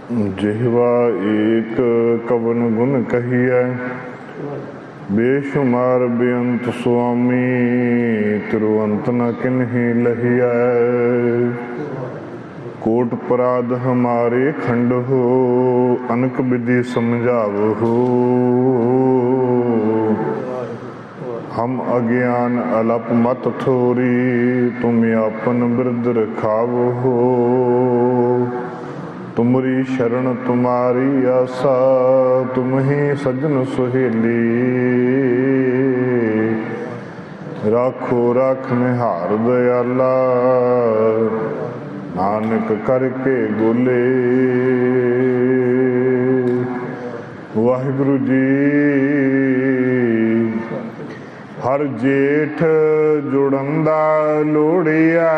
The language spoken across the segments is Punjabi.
जिह्वा एक कवन गुण कहिए, बेशुमार बेअंत स्वामी, तिरुअंत न किन्ही लहिया। कोट पराध हमारे खंड हो, अनक विधि समझाव हो। हम अज्ञान अलप मत थोरी, तुम आपन बिरद रखाव हो। तुमरी शरण तुम्हारी आसा, तुम ही सजन सुहेली। राखो राख निहार दयाला, नानक करके गोले। वाहिगुरु जी हर जेठ जुड़ंदा लोड़िया,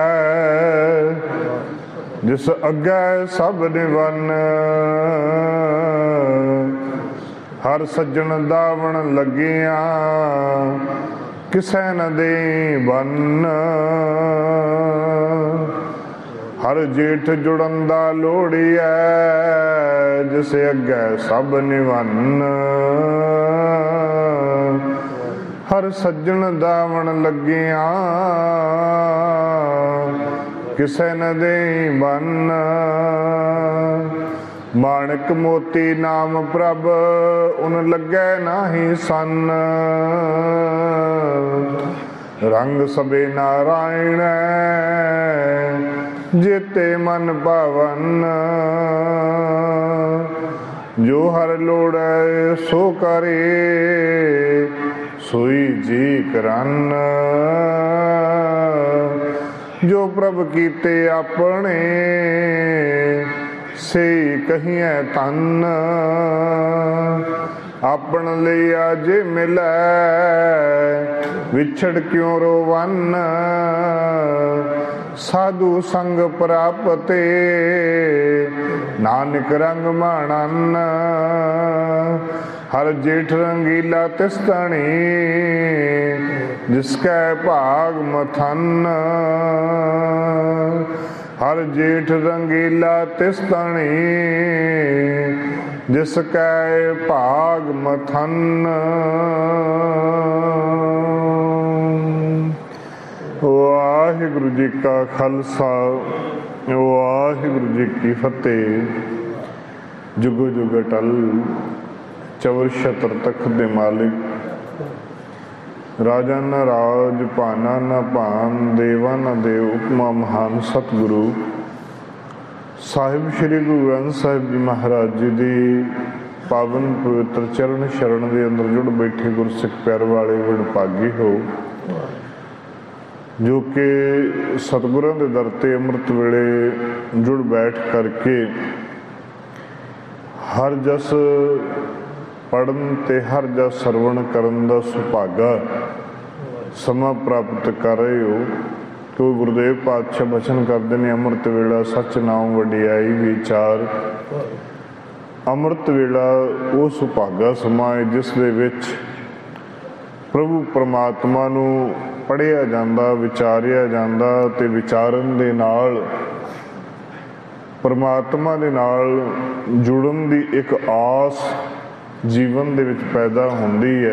जिस अग्गै सब निवन। हर सज्जन दावण लगिया, किसै न दे बन। हर जेठ जुड़ंदा लोड़िया, जिस अग्गै सब निवन। हर सज्जन दावण लगिया, किसे न दे बन। माणक मोती नाम प्रभ, उन लगे नाही सन। रंग सबे नारायण, जेते मन पावन। जो हर लोड़े सो करे, सोई जी करन। जो प्रभ कीते अपने, से कहिए तन। आपन लिया जे मिलै, विछड़ क्यों रोवन। साधु संग प्रापते, नानक रंग माणन। हर जेठ रंगीला तिस्तणी, जिसकै भाग मथन। हर जेठ रंगीला तिस्तणी, जिसकै भाग मथन। वाहिगुरु जी का खालसा, वाहिगुरु जी की फतेह। जुगो जुग अटल, चवर छत्र तख्त दे मालिक। राजा न राज, भाना न भान, देवा न देव, उपमा महान सतगुरु साहिब श्री गुरु ग्रंथ साहिब जी महाराज जी दी पावन पवित्र चरण शरण दे अंदर जुड़ बैठे गुरसिख प्यार वाले वडभागी हो, जो कि सतगुरां दे दर ते अमृत वेले जुड़ बैठ करके हर जस पढ़न ते हर जस सरवण करन दा सुभागा समा प्राप्त कर रहे हो। तो गुरुदेव पातशाह बचन करते हैं, अमृत वेला सच नाम वडियाई विचार। अमृत वेला वो सुभागा समा है जिस दे विच प्रभु परमात्मा नूं पढ़िया जांदा, विचारिया जांदा ते विचारन दे नाल परमात्मा दे नाल जुड़न दी एक आस जीवन दे विच पैदा होंदी है।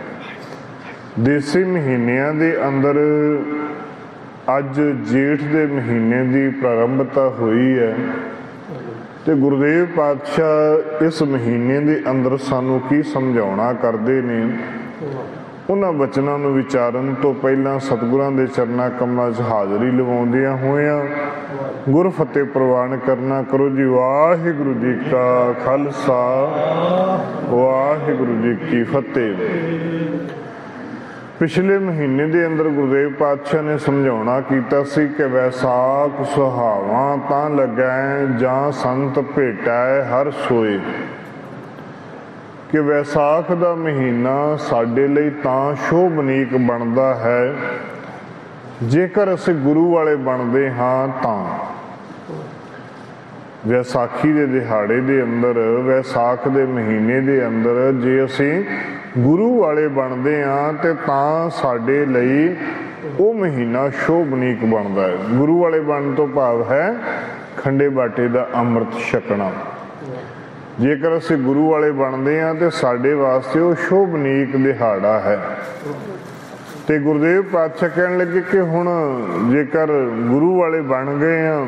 देसी महीनियां दे अंदर अज जेठ दे महीने की प्रारंभता हुई है, तो गुरुदेव पातशाह इस महीने के अंदर सानू की समझाउणा करते ने। उन्हां वचनां नूं विचारन तो पहला सतगुरां दे चरना कमलां 'च हाज़री लवाउंदियां होइयां गुर फतेह प्रवान करना करो जी। वाहिगुरु जी का खालसा, वाहिगुरु जी की फतेह। पिछले महीने के अंदर गुरुदेव पातशाह ने समझाउणा कीता सी कि वैसाख सुहावा तां लगै, जां संत भेटै हर सोए। कि वैसाख का महीना साडे लई तां शोभनीक बनता है जेकर असीं गुरु वाले बनते हाँ। तां वैसाखी के दिहाड़े के अंदर, वैसाख के महीने के अंदर जे असीं गुरु वाले बनते हाँ तो तां साडे लई वो महीना शोभनीक बनता है। गुरु वाले बन तो भाव है खंडे बाटे का अमृत छकना। ਜੇਕਰ ਅਸੀਂ ਗੁਰੂ ਵਾਲੇ ਬਣਦੇ ਹਾਂ ਤੇ ਸਾਡੇ ਵਾਸਤੇ ਉਹ ਸ਼ੋਭਨੀਕ ਦਿਹਾੜਾ ਹੈ। ਤੇ ਗੁਰਦੇਵ ਪਾਤਸ਼ਾਹ ਕਹਿਣ ਲੱਗੇ ਕਿ ਹੁਣ ਜੇਕਰ ਗੁਰੂ ਵਾਲੇ ਬਣ ਗਏ ਆ,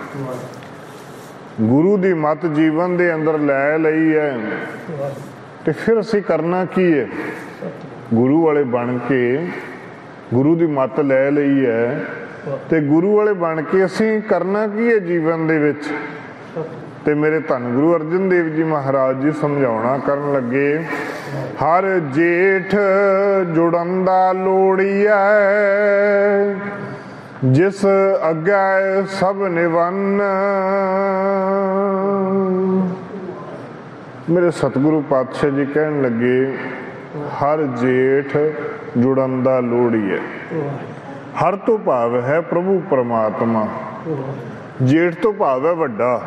ਗੁਰੂ ਦੀ ਮੱਤ ਜੀਵਨ ਦੇ ਅੰਦਰ ਲੈ ਲਈ ਹੈ, ਤੇ ਫਿਰ ਅਸੀਂ ਕਰਨਾ ਕੀ ਹੈ? ਗੁਰੂ ਵਾਲੇ ਬਣ ਕੇ ਗੁਰੂ ਦੀ ਮੱਤ ਲੈ ਲਈ ਹੈ, ਤੇ ਗੁਰੂ ਵਾਲੇ ਬਣ ਕੇ ਅਸੀਂ ਕਰਨਾ ਕੀ ਹੈ ਜੀਵਨ ਦੇ ਵਿੱਚ? ਤੇ ਮੇਰੇ ਧੰਨ ਗੁਰੂ ਅਰਜਨ ਦੇਵ ਜੀ ਮਹਾਰਾਜ ਜੀ ਸਮਝਾਉਣਾ ਕਰਨ ਲੱਗੇ, ਹਰ ਜੇਠ ਜੁੜਨ ਦਾ ਲੋੜੀਐ, ਜਿਸ ਅੱਗੇ ਸਭ ਨਿਵੰਨ। ਮੇਰੇ ਸਤਿਗੁਰੂ ਪਾਤਸ਼ਾਹ ਜੀ ਕਹਿਣ ਲੱਗੇ, ਹਰ ਜੇਠ ਜੁੜਨ ਦਾ ਲੋੜੀਐ। ਹਰ ਤੋਂ ਭਾਵ ਹੈ ਪ੍ਰਭੂ ਪਰਮਾਤਮਾ, ਜੇਠ ਤੋਂ ਭਾਵ ਹੈ ਵੱਡਾ।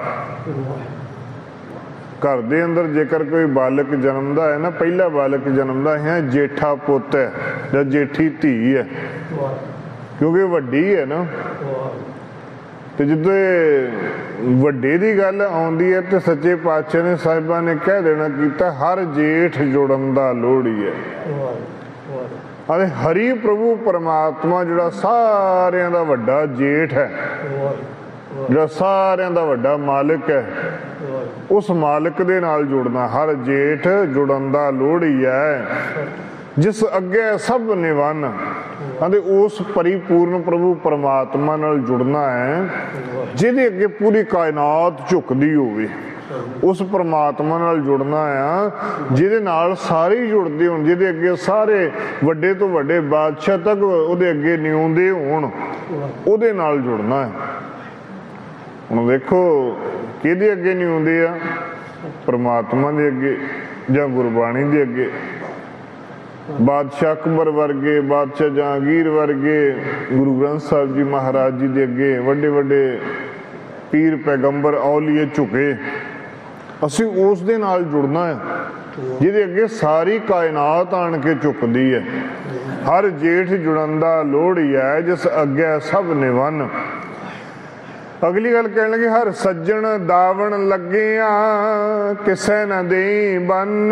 ਘਰ ਦੇ ਅੰਦਰ ਜੇਕਰ ਕੋਈ ਬਾਲਕ ਜਨਮਦਾ ਹੈ ਨਾ, ਪਹਿਲਾ ਬਾਲਕ ਜਨਮਦਾ ਹੈ ਜੇਠਾ ਪੁੱਤ ਹੈ ਜਾਂ ਜੇਠੀ ਧੀ ਹੈ, ਕਿਉਂਕਿ ਵੱਡੀ ਹੈ ਨਾ। ਤੇ ਜਦੋਂ ਵੱਡੇ ਦੀ ਗੱਲ ਆਉਂਦੀ ਹੈ ਤੇ ਸੱਚੇ ਪਾਤਸ਼ਾਹ ਨੇ ਸਾਹਿਬਾਂ ਨੇ ਕਹਿ ਦੇਣਾ ਕੀਤਾ, ਹਰ ਜੇਠ ਜੁੜਨ ਦਾ ਲੋੜੀ ਹੈ। ਅਤੇ ਹਰੀ ਪ੍ਰਭੂ ਪਰਮਾਤਮਾ ਜਿਹੜਾ ਸਾਰਿਆਂ ਦਾ ਵੱਡਾ ਜੇਠ ਹੈ, ਜਿਹੜਾ ਸਾਰਿਆਂ ਦਾ ਵੱਡਾ ਮਾਲਕ ਹੈ, ਉਸ ਮਾਲਕ ਦੇ ਨਾਲ ਜੁੜਨਾ। ਹਰ ਜੇਠ ਜੁੜਨ ਦਾ ਲੋੜੀ ਹੈ, ਜਿਸ ਅੱਗੇ ਸਭ ਨਿਵੰਨ। ਅਤੇ ਉਸ ਪਰਿਪੂਰਨ ਪ੍ਰਭੂ ਪਰਮਾਤਮਾ ਨਾਲ ਜੁੜਨਾ ਹੈ, ਜਿਹਦੇ ਅੱਗੇ ਪੂਰੀ ਕਾਇਨਾਤ ਝੁਕਦੀ ਹੋਵੇ। ਉਸ ਪਰਮਾਤਮਾ ਨਾਲ ਜੁੜਨਾ ਆ ਜਿਹਦੇ ਨਾਲ ਸਾਰੇ ਜੁੜਦੇ ਹੋਣ, ਜਿਹਦੇ ਅੱਗੇ ਸਾਰੇ ਵੱਡੇ ਤੋਂ ਵੱਡੇ ਬਾਦਸ਼ਾਹ ਤੱਕ ਉਹਦੇ ਅੱਗੇ ਨਿਉਂਦੇ ਹੋਣ, ਉਹਦੇ ਨਾਲ ਜੁੜਨਾ ਹੈ। ਹੁਣ ਵੇਖੋ ਕਿਹਦੇ ਅੱਗੇ ਨਿਉਂਦੇ ਆ? ਪਰਮਾਤਮਾ ਦੇ ਅੱਗੇ ਜਾਂ ਗੁਰਬਾਣੀ ਦੇ ਅੱਗੇ। ਬਾਦਸ਼ਾਹ ਅਕਬਰ ਵਰਗੇ, ਬਾਦਸ਼ਾਹ ਜਹਾਂਗੀਰ ਵਰਗੇ, ਗੁਰੂ ਗ੍ਰੰਥ ਸਾਹਿਬ ਜੀ ਮਹਾਰਾਜ ਜੀ ਦੇ ਅੱਗੇ ਵੱਡੇ ਵੱਡੇ ਪੀਰ ਪੈਗੰਬਰ ਔਲੀਏ ਝੁਕੇ। ਅਸੀਂ ਉਸ ਦੇ ਨਾਲ ਜੁੜਨਾ ਹੈ ਜਿਹਦੇ ਅੱਗੇ ਸਾਰੀ ਕਾਇਨਾਤ ਆਣ ਕੇ ਝੁਕਦੀ ਹੈ। ਹਰ ਜੇਠ ਜੁੜਨ ਦਾ ਲੋੜੀ ਹੈ, ਜਿਸ ਅੱਗੇ ਸਭ ਨਿਵੰਨ। ਅਗਲੀ ਗੱਲ ਕਹਿਣ ਲੱਗੇ, ਹਰ ਸੱਜਣ ਦਾਵਣ ਲੱਗਿਆ, ਕਿਸੇ ਨਾ ਦੇਈ ਬੰਨ।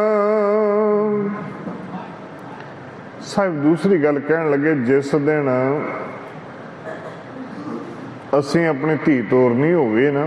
ਸਾਹਿਬ ਦੂਸਰੀ ਗੱਲ ਕਹਿਣ ਲੱਗੇ, ਜਿਸ ਦਿਨ ਅਸੀਂ ਆਪਣੀ ਧੀ ਤੋਰਨੀ ਹੋਵੇ ਨਾ,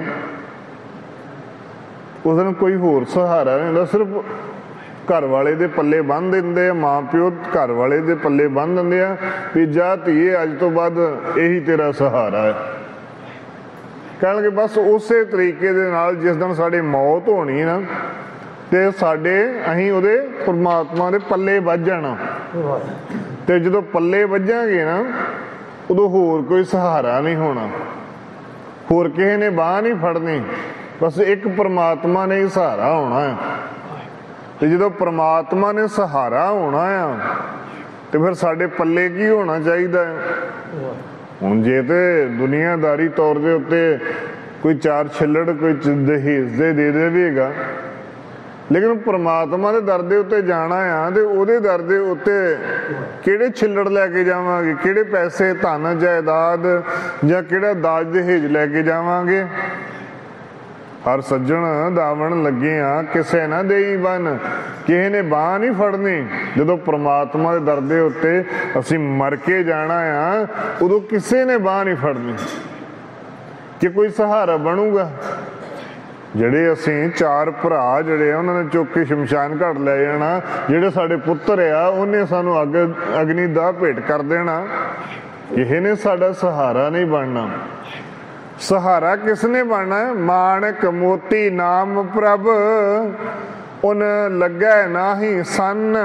ਉਸ ਦਿਨ ਕੋਈ ਹੋਰ ਸਹਾਰਾ ਨਹੀਂ ਹੁੰਦਾ, ਸਿਰਫ ਘਰ ਵਾਲੇ ਦੇ ਪੱਲੇ ਬੰਨ੍ਹ ਦਿੰਦੇ ਆ। ਮਾਂ ਪਿਓ ਘਰ ਵਾਲੇ ਦੇ ਪੱਲੇ ਬੰਨ੍ਹ ਦਿੰਦੇ ਆ ਵੀ ਜਾ ਧੀਏ, ਅੱਜ ਤੋਂ ਬਾਅਦ ਇਹੀ ਤੇਰਾ ਸਹਾਰਾ ਹੈ। ਕਹਿਣਗੇ ਬਸ ਉਸੇ ਤਰੀਕੇ ਦੇ ਨਾਲ ਜਿਸ ਦਿਨ ਸਾਡੀ ਮੌਤ ਹੋਣੀ ਨਾ, ਤੇ ਅਸੀਂ ਉਹਦੇ ਪਰਮਾਤਮਾ ਦੇ ਪੱਲੇ ਵੱਜ ਜਾਣਾ। ਤੇ ਜਦੋਂ ਪੱਲੇ ਵੱਜਾਂਗੇ ਨਾ, ਉਦੋਂ ਹੋਰ ਕੋਈ ਸਹਾਰਾ ਨਹੀਂ ਹੋਣਾ, ਹੋਰ ਕਿਸੇ ਨੇ ਬਾਂਹ ਨਹੀਂ ਫੜਨੀ, ਬਸ ਇੱਕ ਪਰਮਾਤਮਾ ਨੇ ਹੀ ਸਹਾਰਾ ਹੋਣਾ ਹੈ। ਤੇ ਜਦੋਂ ਪਰਮਾਤਮਾ ਨੇ ਸਹਾਰਾ ਹੋਣਾ ਆ, ਤੇ ਫਿਰ ਸਾਡੇ ਪੱਲੇ ਕੀ ਹੋਣਾ ਚਾਹੀਦਾ ਹੈ? ਹੁਣ ਜੇ ਤੇ ਦੁਨੀਆਦਾਰੀ ਤੌਰ ਦੇ ਉੱਤੇ ਕੋਈ ਚਾਰ ਛਿੱਲੜ ਕੋਈ ਦਹੇਜ ਦੇ ਦੇਵੇਗਾ, ਲੇਕਿਨ ਪਰਮਾਤਮਾ ਦੇ ਦਰ ਦੇ ਉੱਤੇ ਜਾਣਾ ਆ, ਤੇ ਉਹਦੇ ਦਰ ਦੇ ਉੱਤੇ ਕਿਹੜੇ ਛਿੱਲੜ ਲੈ ਕੇ ਜਾਵਾਂਗੇ? ਕਿਹੜੇ ਪੈਸੇ, ਧਨ, ਜਾਇਦਾਦ ਜਾਂ ਕਿਹੜਾ ਦਾਜ ਦਹੇਜ ਲੈ ਕੇ ਜਾਵਾਂਗੇ? ਹਰ ਸੱਜਣ ਦਾਵਣ ਲੱਗੇ ਆ, ਕਿਸੇ ਨਾ ਦੇਈ ਬੰਨ। ਕਿਸੇ ਨੇ ਬਾਂਹ ਨਹੀਂ ਫੜਨੀ। ਜਦੋਂ ਪਰਮਾਤਮਾ ਦੇ ਦਰ ਦੇ ਉੱਤੇ ਅਸੀਂ ਮਰ ਕੇ ਜਾਣਾ ਆ, ਉਦੋਂ ਕਿਸੇ ਨੇ ਬਾਂਹ ਨਹੀਂ ਫੜਨੀ ਕਿ ਕੋਈ ਸਹਾਰਾ ਬਣੂਗਾ। ਜਿਹੜੇ ਅਸੀਂ ਚਾਰ ਭਰਾ ਜਿਹੜੇ ਆ, ਉਹਨਾਂ ਨੇ ਚੁੱਕ ਕੇ ਸ਼ਮਸ਼ਾਨ ਘਾਟ ਲੈ ਜਾਣਾ। ਜਿਹੜੇ ਸਾਡੇ ਪੁੱਤਰ ਆ, ਉਹਨੇ ਸਾਨੂੰ ਅਗਨੀ ਦਾ ਭੇਟ ਕਰ ਦੇਣਾ। ਕਿਸੇ ਨੇ ਸਾਡਾ ਸਹਾਰਾ ਨਹੀਂ ਬਣਨਾ। ਸਹਾਰਾ ਕਿਸ ਨੇ ਬਣਨਾ? ਮਾਣਕ ਮੋਤੀ ਨਾਮ ਪ੍ਰਭ, ਉਨ ਲੱਗੈ ਨਾਹੀ ਸੰਨ।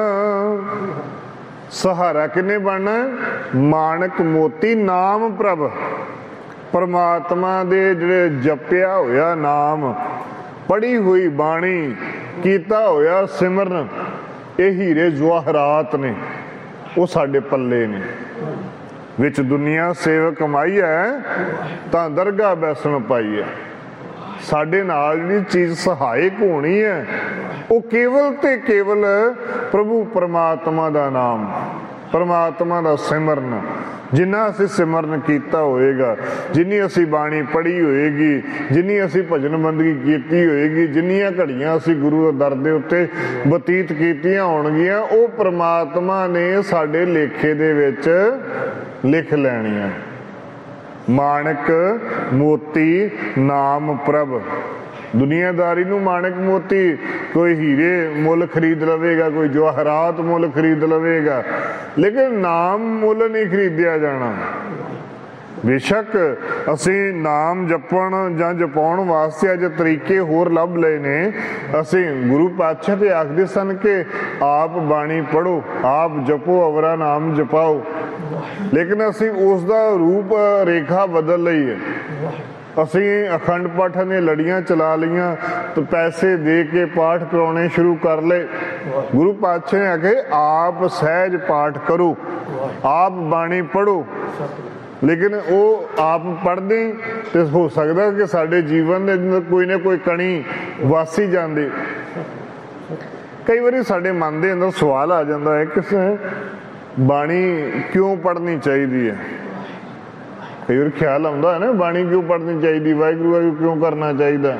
ਸਹਾਰਾ ਕਿਹਨੇ ਬਣਨਾ? ਮਾਣਕ ਮੋਤੀ ਨਾਮ ਪ੍ਰਭ, ਪਰਮਾਤਮਾ ਦੇ ਜਿਹੜੇ ਜਪਿਆ ਹੋਇਆ ਨਾਮ, ਪੜ੍ਹੀ ਹੋਈ ਬਾਣੀ, ਕੀਤਾ ਹੋਇਆ ਸਿਮਰਨ, ਇਹ ਹੀਰੇ ਜਵਾਹਰਾਤ ਨੇ, ਉਹ ਸਾਡੇ ਪੱਲੇ ਨੇ। ਵਿੱਚ ਦੁਨੀਆ ਸੇਵ ਕਮਾਈ ਹੈ, ਤਾਂ ਦਰਗਾਹ ਬੈਸਣ ਪਾਈ ਹੈ। ਸਾਡੇ ਨਾਲ ਜਿਹੜੀ ਚੀਜ਼ ਸਹਾਇਕ ਹੋਣੀ ਹੈ, ਉਹ ਕੇਵਲ ਤੇ ਕੇਵਲ ਪ੍ਰਭੂ ਪਰਮਾਤਮਾ ਦਾ ਨਾਮ, ਪਰਮਾਤਮਾ ਦਾ ਸਿਮਰਨ, ਜਿੰਨਾ ਅਸੀਂ ਸਿਮਰਨ ਕੀਤਾ ਹੋਏਗਾ, ਜਿੰਨੀ ਅਸੀਂ ਬਾਣੀ ਪੜ੍ਹੀ ਹੋਏਗੀ, ਜਿੰਨੀ ਅਸੀਂ ਭਜਨ ਬੰਦਗੀ ਕੀਤੀ ਹੋਏਗੀ, ਜਿੰਨੀਆਂ ਘੜੀਆਂ ਅਸੀਂ ਗੁਰੂ ਦੇ ਦਰ ਦੇ ਉੱਤੇ ਬਤੀਤ ਕੀਤੀਆਂ ਹੋਣਗੀਆਂ, ਉਹ ਪ੍ਰਮਾਤਮਾ ਨੇ ਸਾਡੇ ਲੇਖੇ ਦੇ ਵਿੱਚ ਲਿਖ ਲੈਣੀਆਂ। ਮਾਣਕ ਮੋਤੀ ਨਾਮ ਪ੍ਰਭ। ਦੁਨੀਆਦਾਰੀ ਨੂੰ ਮਾਣਕ ਮੋਤੀ, ਕੋਈ ਹੀਰੇ ਮੁੱਲ ਖਰੀਦ ਲਵੇਗਾ, ਕੋਈ ਜਵਾਹਰਾਤ ਮੁੱਲ ਖਰੀਦ ਲਵੇਗਾ, ਲੇਕਿਨ ਨਾਮ ਮੁੱਲ ਨਹੀਂ ਖਰੀਦਿਆ ਜਾਣਾ। ਬੇਸ਼ੱਕ ਅਸੀਂ ਨਾਮ ਜਪਣ ਜਾਂ ਜਪਾਉਣ ਵਾਸਤੇ ਅੱਜ ਤਰੀਕੇ ਹੋਰ ਲੱਭ ਲਏ ਨੇ। ਅਸੀਂ ਗੁਰੂ ਪਾਤਸ਼ਾਹ ਤੇ ਆਖਦੇ ਸਨ ਕਿ ਆਪ ਬਾਣੀ ਪੜ੍ਹੋ, ਆਪ ਜਪੋ, ਅਵਰਾ ਨਾਮ ਜਪਾਓ, ਲੇਕਿਨ ਅਸੀਂ ਉਸ ਦਾ ਰੂਪ ਰੇਖਾ ਬਦਲ ਲਈ ਹੈ। ਅਸੀਂ ਅਖੰਡ ਪਾਠਾਂ ਦੀਆਂ ਲੜੀਆਂ ਚਲਾ ਲਈਆਂ ਤੇ ਪੈਸੇ ਦੇ ਕੇ ਪਾਠ ਕਰਾਉਣੇ ਸ਼ੁਰੂ ਕਰ ਲਏ। ਗੁਰੂ ਪਾਤਸ਼ਾਹ ਨੇ ਆਖੇ ਆਪ ਸਹਿਜ ਪਾਠ ਕਰੋ, ਆਪ ਬਾਣੀ ਪੜ੍ਹੋ, ਲੇਕਿਨ ਉਹ ਆਪ ਪੜ੍ਹਦੇ ਤੇ ਹੋ ਸਕਦਾ ਕਿ ਸਾਡੇ ਜੀਵਨ ਦੇ ਅੰਦਰ ਕੋਈ ਨਾ ਕੋਈ ਕਣੀ ਵਾਸੀ ਜਾਂਦੀ। ਕਈ ਵਾਰੀ ਸਾਡੇ ਮਨ ਦੇ ਅੰਦਰ ਸਵਾਲ ਆ ਜਾਂਦਾ ਹੈ ਕਿ ਬਾਣੀ ਕਿਉਂ ਪੜ੍ਹਨੀ ਚਾਹੀਦੀ ਹੈ। ਕਈ ਵਾਰ ਖਿਆਲ ਆਉਂਦਾ ਹੈ ਨਾ, ਬਾਣੀ ਕਿਉਂ ਪੜ੍ਹਨੀ ਚਾਹੀਦੀ, ਵਾਹਿਗੁਰੂ ਵਾਹਿਗੁਰੂ ਕਿਉਂ ਕਰਨਾ ਚਾਹੀਦਾ।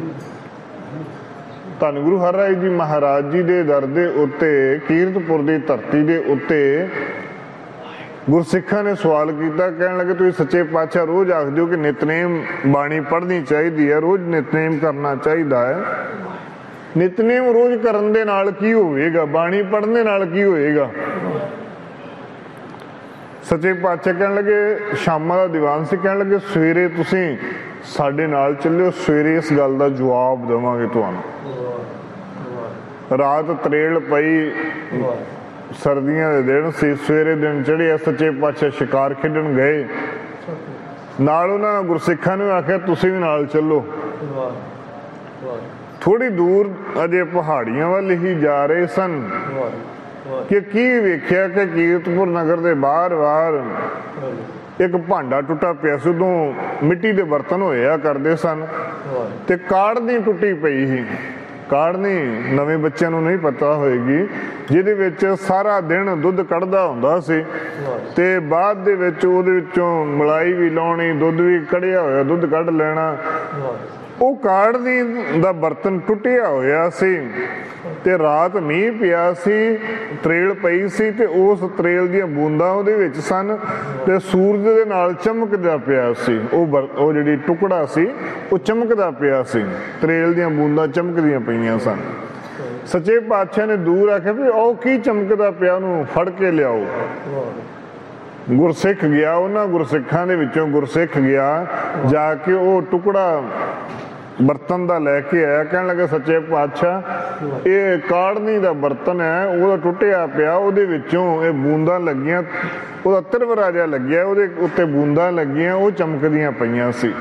ਧੰਨ ਗੁਰੂ ਹਰਿਰਾਏ ਜੀ ਮਹਾਰਾਜ ਜੀ ਦੇ ਦਰ ਦੇ ਉੱਤੇ, ਕੀਰਤਪੁਰ ਦੀ ਧਰਤੀ ਦੇ ਉੱਤੇ ਗੁਰਸਿੱਖਾਂ ਨੇ ਸਵਾਲ ਕੀਤਾ। ਕਹਿਣ ਲੱਗੇ ਤੁਸੀਂ ਸੱਚੇ ਪਾਤਸ਼ਾਹ ਰੋਜ਼ ਆਖਦੇ ਹੋ ਕਿ ਨਿਤਨੇਮ ਬਾਣੀ ਪੜ੍ਹਨੀ ਚਾਹੀਦੀ ਹੈ, ਰੋਜ਼ ਨਿਤਨੇਮ ਕਰਨਾ ਚਾਹੀਦਾ ਹੈ। ਨਿਤਨੇਮ ਰੋਜ਼ ਕਰਨ ਦੇ ਨਾਲ ਕੀ ਹੋਵੇਗਾ, ਬਾਣੀ ਪੜ੍ਹਨ ਦੇ ਨਾਲ ਕੀ ਹੋਏਗਾ। ਸੱਚੇ ਪਾਤਸ਼ਾਹ ਕਹਿਣ ਲੱਗੇ, ਸ਼ਾਮਾਂ ਦਾ ਦੀਵਾਨ ਸੀ, ਕਹਿਣ ਲੱਗੇ ਸਵੇਰੇ ਤੁਸੀਂ ਸਾਡੇ ਨਾਲ ਚੱਲਿਓ, ਸਵੇਰੇ ਇਸ ਗੱਲ ਦਾ ਜਵਾਬ ਦੇਵਾਂਗੇ ਤੁਹਾਨੂੰ। ਰਾਤ ਤਰੇਲ ਪਈ, ਸਰਦੀਆਂ ਦੇ ਦਿਨ ਸੀ, ਸਵੇਰੇ ਦਿਨ ਚੜ੍ਹਿਆ, ਸੱਚੇ ਪਾਤਸ਼ਾਹ ਸ਼ਿਕਾਰ ਖੇਡਣ ਗਏ। ਨਾਲ ਉਹਨਾਂ ਗੁਰਸਿੱਖਾਂ ਨੂੰ ਆਖਿਆ ਤੁਸੀਂ ਵੀ ਨਾਲ ਚੱਲੋ। ਥੋੜੀ ਦੂਰ ਅਜੇ ਪਹਾੜੀਆਂ ਵੱਲ ਹੀ ਜਾ ਰਹੇ ਸਨ ਕਿ ਕੀ ਵੇਖਿਆ ਕਿ ਕੀਰਤਪੁਰ ਨਗਰ ਦੇ ਬਾਹਰ ਇੱਕ ਭਾਂਡਾ ਟੁੱਟਾ ਪਿਆ ਸੀ। ਉਦੋਂ ਮਿੱਟੀ ਦੇ ਬਰਤਨ ਹੋਇਆ ਕਰਦੇ ਸਨ ਤੇ ਕਾੜ੍ਹਨੀ ਟੁੱਟੀ ਪਈ ਸੀ। ਕਾੜ੍ਹਨੀ ਨਵੇਂ ਬੱਚਿਆਂ ਨੂੰ ਨਹੀਂ ਪਤਾ ਹੋਏਗੀ, ਜਿਹਦੇ ਵਿੱਚ ਸਾਰਾ ਦਿਨ ਦੁੱਧ ਕੱਢਦਾ ਹੁੰਦਾ ਸੀ ਤੇ ਬਾਅਦ ਦੇ ਵਿੱਚ ਉਹਦੇ ਵਿੱਚੋਂ ਮਲਾਈ ਵੀ ਲਾਉਣੀ, ਦੁੱਧ ਵੀ ਕੜਿਆ ਹੋਇਆ ਦੁੱਧ ਕੱਢ ਲੈਣਾ। ਉਹ ਕਾੜ੍ਹਨੀ ਦਾ ਬਰਤਨ ਟੁੱਟਿਆ ਹੋਇਆ ਸੀ ਤੇ ਰਾਤ ਮੀਂਹ ਪਿਆ ਸੀ, ਤਰੇਲ ਪਈ ਸੀ ਤੇ ਉਸ ਤਰੇਲ ਦੀਆਂ ਬੂੰਦਾਂ ਉਹਦੇ ਵਿੱਚ ਸਨ ਤੇ ਸੂਰਜ ਦੇ ਨਾਲ ਚਮਕਦਾ ਪਿਆ ਸੀ। ਉਹ ਜਿਹੜੀ ਟੁਕੜਾ ਸੀ ਉਹ ਚਮਕਦਾ ਪਿਆ ਸੀ, ਤਰੇਲ ਦੀਆਂ ਬੂੰਦਾਂ ਚਮਕਦੀਆਂ ਪਈਆਂ ਸਨ। ਸੱਚੇ ਪਾਤਸ਼ਾਹ ਨੇ ਦੂਰ ਆਖਿਆ ਵੀ ਉਹ ਕੀ ਚਮਕਦਾ ਪਿਆ, ਉਹਨੂੰ ਫੜ ਕੇ ਲਿਆਓ। ਗੁਰਸਿੱਖ ਗਿਆ, ਉਹਨਾਂ ਗੁਰਸਿੱਖਾਂ ਦੇ ਵਿੱਚੋਂ ਗੁਰਸਿੱਖ ਗਿਆ, ਜਾ ਕੇ ਉਹ ਟੁਕੜਾ ਬਰਤਨ ਦਾ ਲੈ ਕੇ ਆਇਆ। ਕਹਿਣ ਲੱਗਾ ਸੱਚੇ ਪਾਤਸ਼ਾਹ ਇਹ ਕਾੜ੍ਹਨੀ ਦਾ ਬਰਤਨ ਹੈ, ਉਹਦਾ ਟੁੱਟਿਆ ਪਿਆ, ਉਹਦੇ ਵਿੱਚੋਂ ਇਹ ਬੂੰਦਾਂ ਲੱਗੀਆਂ, ਉਹਦਾ ਤਿਰਵਰਾ ਜਿਹਾ ਲੱਗਿਆ, ਉਹਦੇ ਉੱਤੇ ਬੂੰਦਾਂ ਲੱਗੀਆਂ, ਉਹ ਚਮਕਦੀਆਂ ਪਈਆਂ ਸੀ।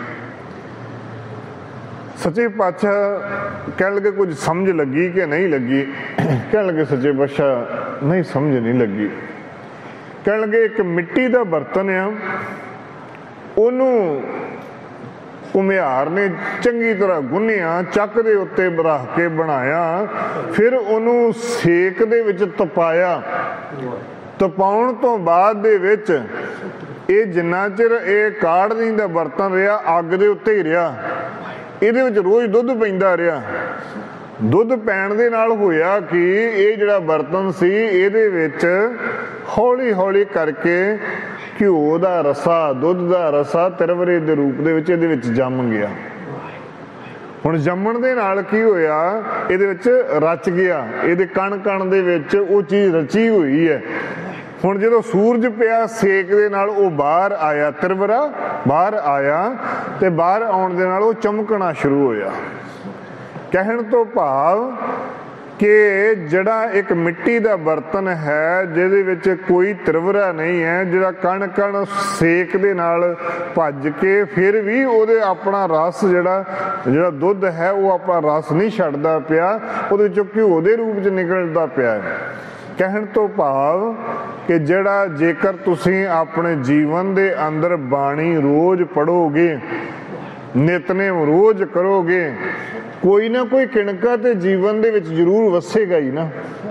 ਸੱਚੇ ਪਾਤਸ਼ਾਹ ਕਹਿਣ ਲੱਗੇ ਕੁਝ ਸਮਝ ਲੱਗੀ ਕਿ ਨਹੀਂ ਲੱਗੀ। ਕਹਿਣ ਲੱਗੇ ਸੱਚੇ ਪਾਤਸ਼ਾਹ ਨਹੀਂ ਸਮਝ ਨਹੀਂ ਲੱਗੀ। ਕਹਿਣ ਲੱਗੇ ਇੱਕ ਮਿੱਟੀ ਦਾ ਬਰਤਨ ਆ, ਉਹਨੂੰ ਘੁਮਿਆਰ ਨੇ ਚੰਗੀ ਤਰ੍ਹਾਂ ਗੁੰਨਿਆ, ਚੱਕ ਦੇ ਉੱਤੇ ਰੱਖ ਕੇ ਬਣਾਇਆ, ਫਿਰ ਉਹਨੂੰ ਸੇਕ ਦੇ ਵਿੱਚ ਤਪਾਇਆ। ਤਪਾਉਣ ਤੋਂ ਬਾਅਦ ਦੇ ਵਿੱਚ ਇਹ ਜਿੰਨਾ ਚਿਰ ਇਹ ਕਾੜ੍ਹਨੀ ਦਾ ਬਰਤਨ ਰਿਹਾ, ਅੱਗ ਦੇ ਉੱਤੇ ਹੀ ਰਿਹਾ। ਇਹਦੇ ਵਿੱਚ ਰੋਜ਼ ਦੁੱਧ ਪੈਂਦਾ ਰਿਹਾ। ਦੁੱਧ ਪੈਣ ਦੇ ਨਾਲ ਹੋਇਆ ਕਿ ਇਹ ਜਿਹੜਾ ਬਰਤਨ ਸੀ ਇਹਦੇ ਵਿੱਚ ਹੌਲੀ ਹੌਲੀ ਕਰਕੇ ਘਿਓ ਦਾ ਰਸਾ, ਦੁੱਧ ਦਾ ਰਸਾ ਤਿਰਵਰੇ ਦੇ ਰੂਪ ਦੇ ਵਿੱਚ ਇਹਦੇ ਵਿੱਚ ਜੰਮ ਗਿਆ। ਹੁਣ ਜੰਮਣ ਦੇ ਨਾਲ ਕੀ ਹੋਇਆ, ਇਹਦੇ ਵਿੱਚ ਰਚ ਗਿਆ, ਇਹਦੇ ਕਣ ਕਣ ਦੇ ਵਿੱਚ ਉਹ ਚੀਜ਼ ਰਚੀ ਹੋਈ ਹੈ। ਹੁਣ ਜਦੋਂ ਸੂਰਜ ਪਿਆ ਸੇਕ ਦੇ ਨਾਲ ਉਹ ਬਾਹਰ ਆਇਆ, ਤਿਰਵਰਾ ਬਾਹਰ ਆਇਆ ਤੇ ਬਾਹਰ ਆਉਣ ਦੇ ਨਾਲ ਉਹ ਚਮਕਣਾ ਸ਼ੁਰੂ ਹੋਇਆ। ਕਹਿਣ ਤੋਂ ਭਾਵ ਕਿ ਜਿਹੜਾ ਇੱਕ ਮਿੱਟੀ ਦਾ ਬਰਤਨ ਹੈ ਜਿਹਦੇ ਵਿੱਚ ਕੋਈ ਤਿਰਵਰਾ ਨਹੀਂ ਹੈ, ਜਿਹੜਾ ਕਣ ਕਣ ਸੇਕ ਦੇ ਨਾਲ ਭੱਜ ਕੇ ਫਿਰ ਵੀ ਉਹਦੇ ਆਪਣਾ ਰਸ ਜਿਹੜਾ ਦੁੱਧ ਹੈ ਉਹ ਆਪਣਾ ਰਸ ਨਹੀਂ ਛੱਡਦਾ ਪਿਆ, ਉਹਦੇ ਵਿੱਚੋਂ ਘਿਓ ਦੇ ਰੂਪ 'ਚ ਨਿਕਲਦਾ ਪਿਆ ਹੈ। ਕਹਿਣ ਤੋਂ ਭਾਵ ਕਿ ਜਿਹੜਾ ਜੇਕਰ ਤੁਸੀਂ ਆਪਣੇ ਜੀਵਨ ਦੇ ਅੰਦਰ ਬਾਣੀ ਰੋਜ਼ ਪੜ੍ਹੋਗੇ, ਨਿਤਨੇਮ ਰੋਜ਼ ਕਰੋਗੇ, ਕੋਈ ਨਾ ਕੋਈ ਕਿਣਕਾ ਤੇ ਜੀਵਨ ਦੇ ਵਿੱਚ ਜ਼ਰੂਰ ਵਸੇਗਾ ਹੀ ਨਾ।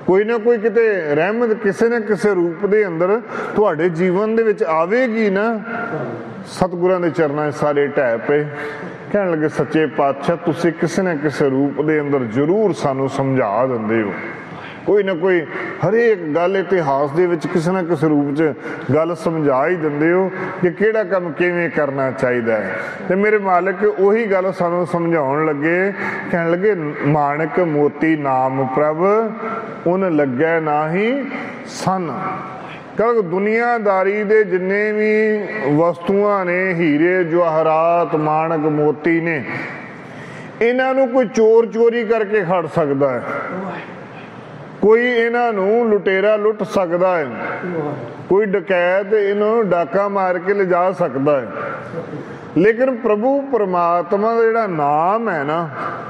कोई ना कोई किते रहमत किसी न किसी रूप के अंदर तुहाडे जीवन दे विच आवेगी ना। सतगुरां दे चरनां सारे ढह पे कहण लगे सच्चे पातशाह तुसीं किसी न किसी रूप के अंदर जरूर सानू समझा दिंदे हो। कोई ना कोई हरेक गल इतिहास दे विच किसी न किसी रूप च गल समझा ही दिंदे हो कि किहड़ा काम किवें करना चाहिदा है। ते मेरे मालिक उही गल सानू समझाउण लगे, कहण लगे माणक मोती नाम प्रभ उन लग्गै नाही सन। क्योंकि दुनियादारी दे जिन्ने भी वस्तुआं ने, हीरे जवाहरात माणक मोती ने, इन्हां नूं कोई चोर चोरी करके खड़ सकदा है, कोई इन्हां नूं लुटेरा लुट सकदा है, कोई डकैत इन्हां नूं डाका मार के ले जा सकदा है। लेकिन प्रभु परमात्मा दा जिहड़ा नाम है ना,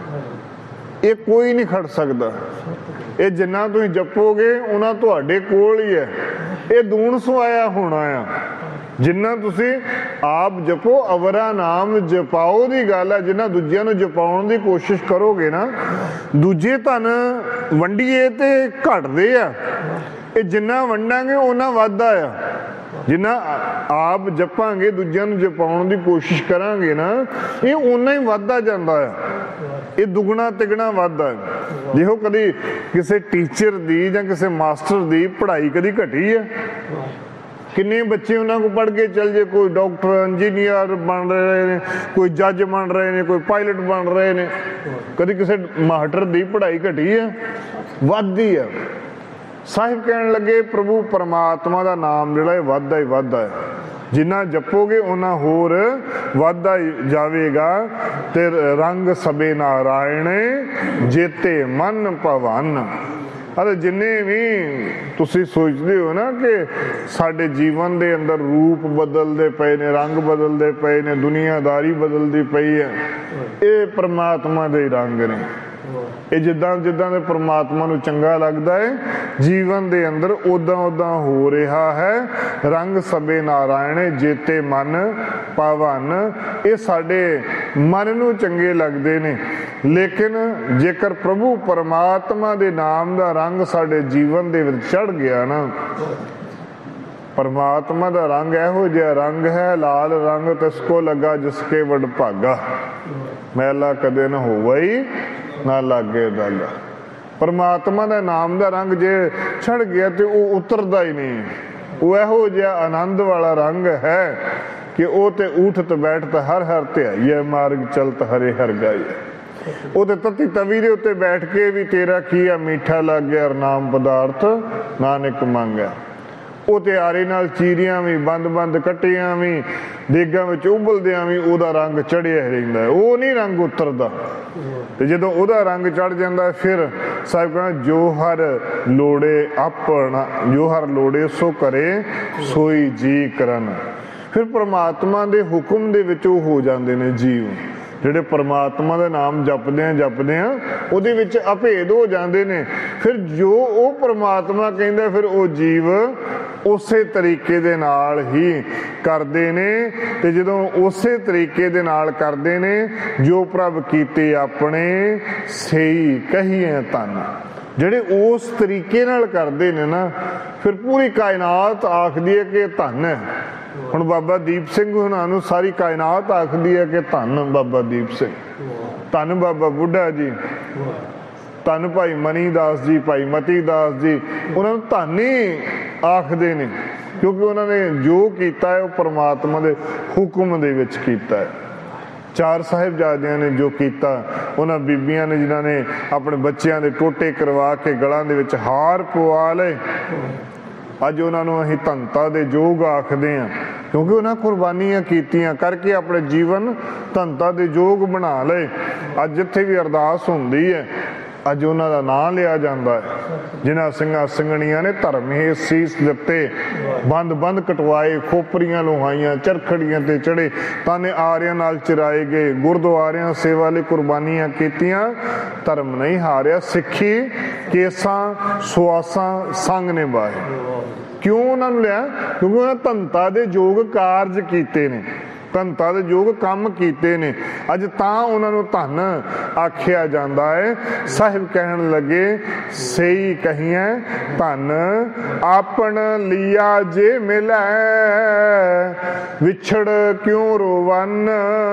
ये कोई नहीं खड़ सकदा। ये जिन्ना तुसीं जपोगे उन्ना तुहाडे कोल ही है। ये दूण सुआया होना है। जिन्ना तुसीं आप जपो अवरा नाम जपाओ दी गल है। जिन्ना दूजियां नूं जपाउण दी कोशिश करोगे ना, दूजे धन वंडीए ते घटदे आ, ये जिन्ना वंडांगे उन्ना वधदा आ। जिन्ना आप जपांगे दूजियां नूं जपाउण दी कोशिश करांगे ना, ये उन्ना ही वधदा जांदा है। ये दुगना तिगना वधदा है। जो कदी किसी टीचर दी जां किसी मास्टर दी पढ़ाई कदी घटी है? किन्ने बच्चे उन्होंने को पढ़ के चल जाए, कोई डॉक्टर इंजीनियर बन रहे हैं, कोई जज बन रहे हैं, कोई पायलट बन रहे हैं। कभी किसी मास्टर की पढ़ाई घटी है? वधदी है। साहिब कहन लगे प्रभु परमात्मा का नाम जिहड़ा वधदा ही वधदा है। जिन्ना जपोगे उन्ना होर वधदा जावेगा। ते रंग सबे नारायण जेते मन भवन। अरे जिन्ने भी तुसी सोचते हो ना कि साडे जीवन दे अंदर रूप बदलते पे ने, रंग बदलते पे ने, दुनियादारी बदलती पई है, ये परमात्मा दे रंग ने। ये जिद्दां जिद्दां दे परमात्मा नूं चंगा लगदा है, जीवन दे अंदर उदां उदां हो रहा है। रंग सबे नारायण जेते मन पावन। ये साडे मन नूं चंगे लगदे ने। लेकिन जेकर प्रभु परमात्मा दे नाम दा रंग साडे जीवन दे विच चढ़ गया ना, परमात्मा दा रंग इहो जिहा रंग है, लाल रंग तिसको लगा जिसके वड भागा, मैला कदे न होवई ना लागे दागा। परमात्मा दा नाम दा रंग जे चढ़ गया तो वो उतरदा ही नहीं। वो इहो जिहा आनंद वाला रंग है कि वो ते उठत बैठत हर हर ध्याईए, मार्ग चलत हरे हर गाईए। वो ते तती तवी दे उत्ते बैठ के भी तेरा किया मीठा लग गया नाम पदार्थ नानक मंगै। वो ते आरे नाल चीरियां भी बंद बंद कट्टियां भी देगां विच उबलदियां भी ओदा रंग चढ़िया रहिंदा है, वो नहीं रंग उतरदा। ते जदों ओदा रंग चढ़ जांदा फिर साहिब कहना जो हर लोड़े अपना, जो हर लोड़े सो करे सोई जी करन। फिर परमात्मा दे हुक्म दे विच हो जांदे ने जीव, जिहड़े परमात्मा दा नाम जपदियां उहदे विच अभेद हो जांदे ने। फिर जो वो परमात्मा कहंदा फिर वो जीव उसे तरीके दे नाल ही करदे ने। ते जदों उसे तरीके दे नाल करदे ने, जो प्रभ कीते अपने सही कहिए धन। जिहड़े उस तरीके नाल करदे ने ना, फिर पूरी कायनात आखदी है कि धन है। हुण बाबा दीप सिंह हुणां नूं सारी कायनात आखदी है कि धन बाबा दीप सिंह, धन बाबा बुढ़ा जी, धन भाई मनी दास जी, भाई मती दास जी, उन्होंने धन ही आखदे ने, क्योंकि उन्होंने जो कीता है वो परमात्मा दे हुक्म दे विच कीता है। चार साहिबजादियां ने जो कीता, उन्हां बीबियां ने जिन्हां ने अपने बच्चों के टोटे करवा के गलां दे विच हार पवा लए, अज उन्होंने असीं धनता दे जोग आखदे हां, क्योंकि उन्हें कुर्बानियां कीतियां करके अपने जीवन धनता दे जोग बना लए। अज जिथे भी अरदास हुंदी है अज उन्हां दा नाम लिया जाता है। जिन्हां सिंघां सिंघणियां ने धर्म हे सीस दिते, बंद बंद कटवाए, खोपरियां लुहाइयां, चरखड़ियां ते चढ़े, ताने आरियां नाल चिराए गए, गुरुद्वारियां सेवा लई कुर्बानियां कीतियां, धर्म नहीं हारिया, सिक्खी केसां सुआसां संग निभाए। क्यों उन्होंने लिया? क्योंकि उन्हें धनता दे जोग कारज कीते ने। ਧਨਤਾ ਦੇ ਯੋਗ ਕੰਮ ਕੀਤੇ ਨੇ, ਅੱਜ ਤਾਂ ਉਹਨਾਂ ਨੂੰ ਧਨ ਆਖਿਆ ਜਾਂਦਾ ਹੈ। ਸਾਹਿਬ ਕਹਿਣ ਲੱਗੇ ਸਹੀ ਕਹੀਐ ਧਨ ਆਪਣ ਲਿਆ ਜੇ ਮਿਲੈ, ਵਿਛੜ ਕਿਉਂ ਰੋਵਨ।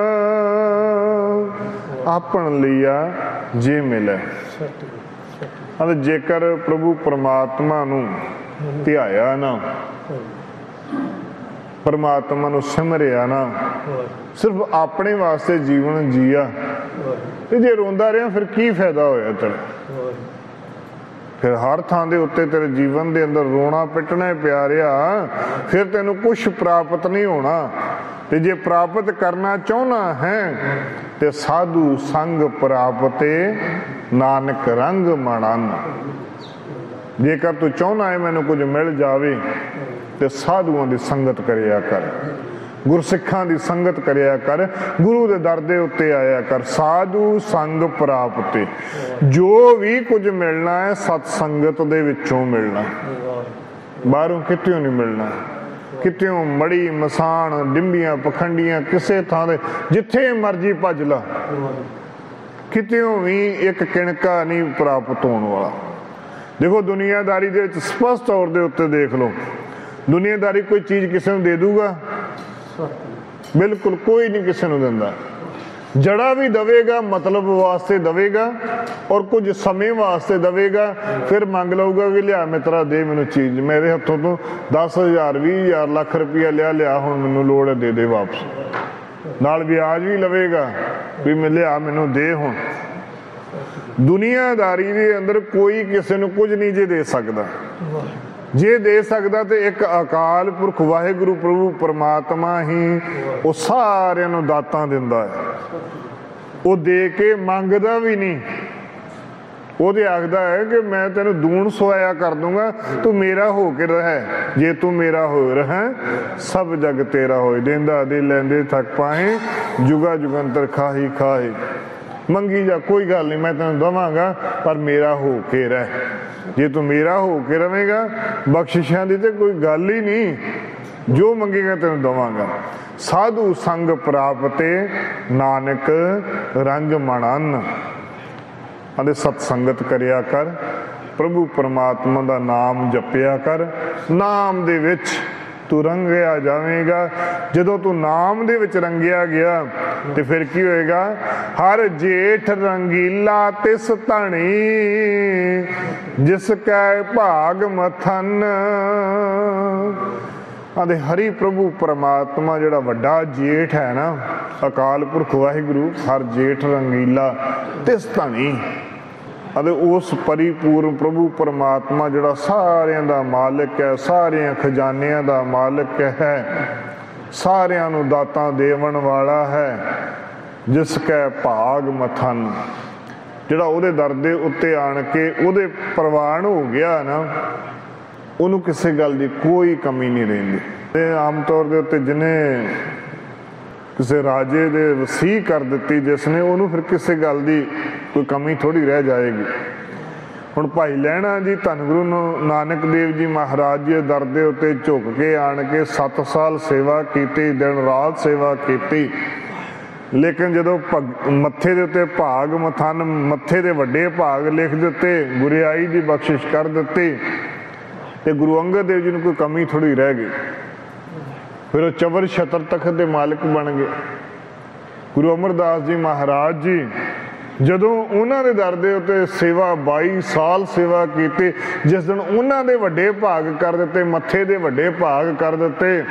ਆਪਣ ਲਿਆ ਜੇ ਮਿਲੈ, ਅਤੇ ਜੇਕਰ ਪ੍ਰਭੂ ਪਰਮਾਤਮਾ ਨੂੰ ਧਿਆਇਆ ਨਾ, ਪਰਮਾਤਮਾ ਨੂੰ ਸਿਮਰਿਆ ਨਾ, ਸਿਰਫ ਆਪਣੇ ਵਾਸਤੇ ਜੀਵਨ ਜੀਆ, ਤੇ ਜੇ ਰੋਂਦਾ ਰਿਹਾ ਫਿਰ ਕੀ ਫਾਇਦਾ ਹੋਇਆ ਤੇਰਾ? ਫਿਰ ਹਰ ਥਾਂ ਦੇ ਉੱਤੇ ਤੇਰੇ ਜੀਵਨ ਦੇ ਅੰਦਰ ਰੋਣਾ ਪਿੱਟਣਾ ਪਿਆ ਰਿਹਾ, ਫਿਰ ਤੈਨੂੰ ਕੁਛ ਪ੍ਰਾਪਤ ਨਹੀਂ ਹੋਣਾ। ਤੇ ਜੇ ਪ੍ਰਾਪਤ ਕਰਨਾ ਚਾਹੁੰਦਾ ਹੈ ਤੇ ਸਾਧੂ ਸੰਗ ਪ੍ਰਾਪਤੇ ਨਾਨਕ ਰੰਗ ਮਣਨ। ਜੇਕਰ ਤੂੰ ਚਾਹੁੰਦਾ ਹੈ ਮੈਨੂੰ ਕੁਝ ਮਿਲ ਜਾਵੇ ਤੇ ਸਾਧੂਆਂ ਦੀ ਸੰਗਤ ਕਰਿਆ ਕਰ, ਗੁਰਸਿੱਖਾਂ ਦੀ ਸੰਗਤ ਕਰਿਆ ਕਰ, ਗੁਰੂ ਦੇ ਦਰ ਦੇ ਉੱਤੇ ਆਇਆ ਕਰ। ਸਾਧੂ ਸੰਗ ਪ੍ਰਾਪਤੇ, ਜੋ ਵੀ ਕੁਝ ਮਿਲਣਾ ਹੈ ਸਤ ਸੰਗਤ ਦੇ ਵਿੱਚੋਂ ਮਿਲਣਾ, ਬਾਹਰੋਂ ਕਿਤਿਓਂ ਨਹੀਂ ਮਿਲਣਾ। ਕਿਤਿਓਂ ਮੜੀ ਮਸਾਣ ਡਿੰਬੀਆਂ ਪਖੰਡੀਆਂ ਕਿਸੇ ਥਾਂ ਦੇ ਜਿੱਥੇ ਮਰਜੀ ਭੱਜ ਲਾ, ਕਿਤਿਓਂ ਵੀ ਇੱਕ ਕਿਣਕਾ ਨਹੀਂ ਪ੍ਰਾਪਤ ਹੋਣ ਵਾਲਾ। ਦੇਖੋ ਦੁਨੀਆਦਾਰੀ ਦੇ ਵਿੱਚ ਸਪਸ਼ਟ ਤੌਰ ਦੇ ਉੱਤੇ ਦੇਖ ਲਓ, ਦੁਨੀਆਦਾਰੀ ਕੋਈ ਚੀਜ਼ ਕਿਸੇ ਨੂੰ ਦੇ ਦੂਗਾ? ਬਿਲਕੁਲ ਕੋਈ ਨਹੀਂ ਕਿਸੇ ਨੂੰ ਦਿੰਦਾ। ਜੜਾ ਵੀ ਦਵੇਗਾ ਮਤਲਬ ਵਾਸਤੇ ਦਵੇਗਾ ਔਰ ਕੁਝ ਸਮੇਂ ਵਾਸਤੇ ਦਵੇਗਾ, ਫਿਰ ਮੰਗ ਲਊਗਾ ਕਿ ਲਿਆ ਮਿੱਤਰਾ ਦੇ ਮੈਨੂੰ ਚੀਜ਼, ਮੇਰੇ ਹੱਥੋਂ ਤੋਂ 10,000 20,000 ਲੱਖ ਰੁਪਇਆ ਲਿਆ ਹੁਣ ਮੈਨੂੰ ਲੋੜ ਹੈ ਦੇ ਵਾਪਸ, ਨਾਲ ਵਿਆਜ ਵੀ ਲਵੇਗਾ ਵੀ ਮੈਂ ਲਿਆ ਮੈਨੂੰ ਦੇ ਹੁਣ। ਦੁਨੀਆਦਾਰੀ ਦੇ ਅੰਦਰ ਕੋਈ ਕਿਸੇ ਨੂੰ ਕੁਝ ਨਹੀਂ ਜੇ ਦੇ ਸਕਦਾ। ਜੇ ਦੇ ਸਕਦਾ ਤੇ ਇੱਕ ਅਕਾਲ ਪੁਰਖ ਵਾਹਿਗੁਰੂ ਪ੍ਰਭੂ ਪਰਮਾਤਮਾ ਹੀ ਉਹ ਸਾਰਿਆਂ ਨੂੰ ਦਾਤਾਂ ਦਿੰਦਾ ਹੈ। ਉਹ ਦੇ ਕੇ ਮੰਗਦਾ ਵੀ ਨਹੀਂ, ਉਹਦੇ ਆਖਦਾ ਹੈ ਕਿ ਮੈਂ ਤੈਨੂੰ ਦੂਣ ਸਵਾਇਆ ਕਰ ਦੂੰਗਾ, ਤੂੰ ਮੇਰਾ ਹੋ ਕੇ ਰਹਿ। ਜੇ ਤੂੰ ਮੇਰਾ ਹੋ ਰਹਿ ਸਭ ਜਗ ਤੇਰਾ ਹੋਏ, ਦੇਂਦਾ ਦੇ ਲੈਂਦੇ ਥੱਕ ਪਾਹੇ, ਜੁਗਾ ਜੁਗੰਤਰ ਖਾਹੀ ਖਾਹੀ। ਮੰਗੀ ਜਾ ਕੋਈ ਗੱਲ ਨਹੀਂ, ਮੈਂ ਤੈਨੂੰ ਦਵਾਂਗਾ ਪਰ ਮੇਰਾ ਹੋ ਕੇ ਰਹਿ। ਜੇ ਤੂੰ ਮੇਰਾ ਹੋ ਕੇ ਰਵੇਂਗਾ ਬਖਸ਼ਿਸ਼ਾਂ ਦੀ ਤੇ ਕੋਈ ਗੱਲ ਹੀ ਨਹੀਂ, ਜੋ ਮੰਗੇਗਾ ਤੈਨੂੰ ਦਵਾਂਗਾ। ਸਾਧੂ ਸੰਗ ਪ੍ਰਾਪਤੇ ਨਾਨਕ ਰੰਗ ਮਣਨ। ਅਤੇ ਸਤ ਸੰਗਤ ਕਰਿਆ ਕਰ, ਪ੍ਰਭੂ ਪਰਮਾਤਮਾ ਦਾ ਨਾਮ ਜਪਿਆ ਕਰ। ਨਾਮ ਦੇ ਵਿੱਚ ਤੂੰ ਰੰਗਿਆ ਜਾਵੇਗਾ। ਜਦੋਂ ਤੂੰ ਨਾਮ ਦੇ ਵਿੱਚ ਰੰਗਿਆ ਗਿਆ ਤੇ ਫਿਰ ਕੀ ਹੋਏਗਾ? ਹਰ ਜੇਠ ਰੰਗੀਲਾ ਤਿਸ ਧਣੀ, ਜਿਸ ਕੈ ਭਾਗ ਮਥਨ। ਅਤੇ ਹਰੀ ਪ੍ਰਭੂ ਪਰਮਾਤਮਾ ਜਿਹੜਾ ਵੱਡਾ ਜੇਠ ਹੈ ਨਾ, ਅਕਾਲ ਪੁਰਖ ਵਾਹਿਗੁਰੂ, ਹਰ ਜੇਠ ਰੰਗੀਲਾ ਤਿਸ ਧਣੀ। ਅਤੇ ਉਸ ਪਰਿਪੂਰਨ ਪ੍ਰਭੂ ਪਰਮਾਤਮਾ ਜਿਹੜਾ ਸਾਰਿਆਂ ਦਾ ਮਾਲਕ ਹੈ, ਸਾਰਿਆਂ ਖਜ਼ਾਨਿਆਂ ਦਾ ਮਾਲਕ ਹੈ, ਸਾਰਿਆਂ ਨੂੰ ਦਾਤਾਂ ਦੇਵਣ ਵਾਲਾ ਹੈ। ਜਿਸ ਕੈ ਭਾਗ ਮਥਨ, ਜਿਹੜਾ ਉਹਦੇ ਦਰ ਦੇ ਉੱਤੇ ਆਣ ਕੇ ਉਹਦੇ ਪ੍ਰਵਾਨ ਹੋ ਗਿਆ ਨਾ, ਉਹਨੂੰ ਕਿਸੇ ਗੱਲ ਦੀ ਕੋਈ ਕਮੀ ਨਹੀਂ ਰਹਿੰਦੀ। ਤੇ ਆਮ ਤੌਰ ਦੇ ਉੱਤੇ ਜਿਹਨੇ ਕਿਸੇ ਰਾਜੇ ਦੇ ਵਸੀਹ ਕਰ ਦਿੱਤੀ ਜਿਸਨੇ, ਉਹਨੂੰ ਫਿਰ ਕਿਸੇ ਗੱਲ ਦੀ ਕੋਈ ਕਮੀ ਥੋੜ੍ਹੀ ਰਹਿ ਜਾਏਗੀ। ਹੁਣ ਭਾਈ ਲਹਿਣਾ ਜੀ ਧੰਨ ਗੁਰੂ ਨਾਨਕ ਦੇਵ ਜੀ ਮਹਾਰਾਜ ਜੀ ਦਰ ਦੇ ਉੱਤੇ ਝੁਕ ਕੇ ਆਣ ਕੇ 7 ਸਾਲ ਸੇਵਾ ਕੀਤੀ, ਦਿਨ ਰਾਤ ਸੇਵਾ ਕੀਤੀ। ਲੇਕਿਨ ਜਦੋਂ ਮੱਥੇ ਦੇ ਉੱਤੇ ਭਾਗ ਮਥਨ, ਮੱਥੇ ਦੇ ਵੱਡੇ ਭਾਗ ਲਿਖ ਦਿੱਤੇ, ਗੁਰਿਆਈ ਦੀ ਬਖਸ਼ਿਸ਼ ਕਰ ਦਿੱਤੀ, ਤੇ ਗੁਰੂ ਅੰਗਦ ਦੇਵ ਜੀ ਨੂੰ ਕੋਈ ਕਮੀ ਥੋੜ੍ਹੀ ਰਹਿ ਗਈ। ਫਿਰ ਉਹ ਚਵਰ ਛਤਰ ਤਖਤ ਦੇ ਮਾਲਕ ਬਣ ਗਏ। ਗੁਰੂ ਅਮਰਦਾਸ ਜੀ ਮਹਾਰਾਜ ਜੀ ਜਦੋਂ ਉਹਨਾਂ ਦੇ ਦਰ ਦੇ ਉੱਤੇ ਸੇਵਾ 22 ਸਾਲ ਸੇਵਾ ਕੀਤੀ, ਜਿਸ ਦਿਨ ਉਹਨਾਂ ਦੇ ਵੱਡੇ ਭਾਗ ਕਰ ਦਿੱਤੇ, ਮੱਥੇ ਦੇ ਵੱਡੇ ਭਾਗ ਕਰ ਦਿੱਤੇ,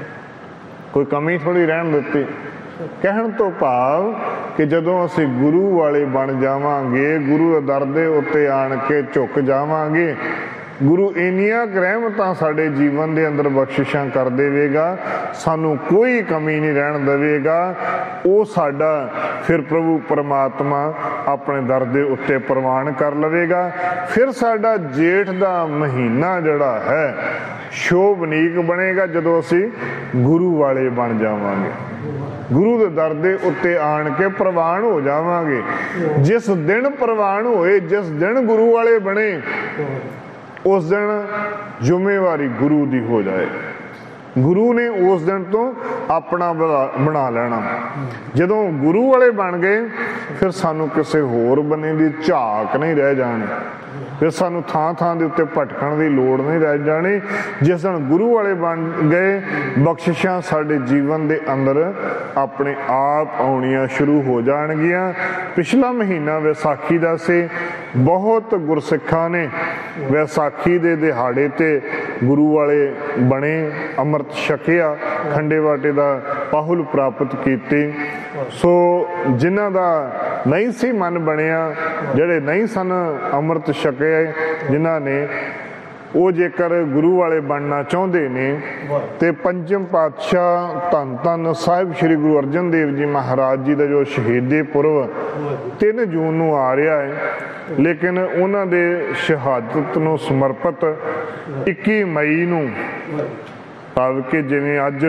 ਕੋਈ ਕਮੀ ਥੋੜ੍ਹੀ ਰਹਿਣ ਦਿੱਤੀ। ਕਹਿਣ ਤੋਂ ਭਾਵ ਕਿ ਜਦੋਂ ਅਸੀਂ ਗੁਰੂ ਵਾਲੇ ਬਣ ਜਾਵਾਂਗੇ, ਗੁਰੂ ਦੇ ਦਰ ਦੇ ਉੱਤੇ ਆਣ ਕੇ ਝੁਕ ਜਾਵਾਂਗੇ, ਗੁਰੂ ਇੰਨੀਆਂ ਰਹਿਮਤਾਂ ਸਾਡੇ ਜੀਵਨ ਦੇ ਅੰਦਰ ਬਖਸ਼ਿਸ਼ਾਂ ਕਰ ਦੇਵੇਗਾ, ਸਾਨੂੰ ਕੋਈ ਕਮੀ ਨਹੀਂ ਰਹਿਣ ਦੇਵੇਗਾ। ਉਹ ਸਾਡਾ ਫਿਰ ਪ੍ਰਭੂ ਪਰਮਾਤਮਾ ਆਪਣੇ ਦਰ ਦੇ ਉੱਤੇ ਪ੍ਰਵਾਨ ਕਰ ਲਵੇਗਾ। ਫਿਰ ਸਾਡਾ ਜੇਠ ਦਾ ਮਹੀਨਾ ਜਿਹੜਾ ਹੈ ਸ਼ੋਭਨੀਕ ਬਣੇਗਾ, ਜਦੋਂ ਅਸੀਂ ਗੁਰੂ ਵਾਲੇ ਬਣ ਜਾਵਾਂਗੇ, ਗੁਰੂ ਦੇ ਦਰ ਦੇ ਉੱਤੇ ਆਣ ਕੇ ਪ੍ਰਵਾਨ ਹੋ ਜਾਵਾਂਗੇ। ਜਿਸ ਦਿਨ ਪ੍ਰਵਾਨ ਹੋਏ, ਜਿਸ ਦਿਨ ਗੁਰੂ ਵਾਲੇ ਬਣੇ, ਉਸ ਦਿਨ ਜ਼ਿੰਮੇਵਾਰੀ ਗੁਰੂ ਦੀ ਹੋ ਜਾਏ। ਗੁਰੂ ਨੇ ਉਸ ਦਿਨ ਤੋਂ ਆਪਣਾ ਬਣਾ ਲੈਣਾ। ਜਦੋਂ ਗੁਰੂ ਵਾਲੇ ਬਣ ਗਏ ਫਿਰ ਸਾਨੂੰ ਕਿਸੇ ਹੋਰ ਬੰਨੇ ਦੀ ਝਾਕ ਨਹੀਂ ਰਹਿ ਜਾਣੀ, ਫਿਰ ਸਾਨੂੰ ਥਾਂ ਥਾਂ ਦੇ ਉੱਤੇ ਭਟਕਣ ਦੀ ਲੋੜ ਨਹੀਂ ਰਹਿ ਜਾਣੀ। ਜਿਸ ਦਿਨ ਗੁਰੂ ਵਾਲੇ ਬਣ ਗਏ ਬਖਸ਼ਿਸ਼ਾਂ ਸਾਡੇ ਜੀਵਨ ਦੇ ਅੰਦਰ ਆਪਣੇ ਆਪ ਆਉਣੀਆਂ ਸ਼ੁਰੂ ਹੋ ਜਾਣਗੀਆਂ। ਪਿਛਲਾ ਮਹੀਨਾ ਵਿਸਾਖੀ ਦਾ ਸੀ। ਬਹੁਤ ਗੁਰਸਿੱਖਾਂ ਨੇ ਵਿਸਾਖੀ ਦੇ ਦਿਹਾੜੇ ਤੇ ਗੁਰੂ ਵਾਲੇ ਬਣੇ, ਅੰਮ੍ਰਿਤ ਛਕਿਆ, ਖੰਡੇ ਬਾਟੇ ਦਾ ਪਾਹੁਲ ਪ੍ਰਾਪਤ ਕੀਤੀ। ਸੋ ਜਿਨ੍ਹਾਂ ਦਾ ਨਹੀਂ ਸੀ ਮਨ ਬਣਿਆ, ਜਿਹੜੇ ਨਹੀਂ ਸਨ ਅੰਮ੍ਰਿਤ ਛਕੇ, ਜਿਨ੍ਹਾਂ ਨੇ ਉਹ ਜੇਕਰ ਗੁਰੂ ਵਾਲੇ ਬਣਨਾ ਚਾਹੁੰਦੇ ਨੇ ਤੇ ਪੰਜਮ ਪਾਤਸ਼ਾਹ ਧੰਨ ਧੰਨ ਸਾਹਿਬ ਸ੍ਰੀ ਗੁਰੂ ਅਰਜਨ ਦੇਵ ਜੀ ਮਹਾਰਾਜ ਜੀ ਦਾ ਜੋ ਸ਼ਹੀਦੀ ਪੁਰਬ 3 ਜੂਨ ਨੂੰ ਆ ਰਿਹਾ ਹੈ, ਲੇਕਿਨ ਉਹਨਾਂ ਦੇ ਸ਼ਹਾਦਤ ਨੂੰ ਸਮਰਪਿਤ 21 ਮਈ ਨੂੰ ਭਾਵ ਕਿ ਜਿਵੇਂ ਅੱਜ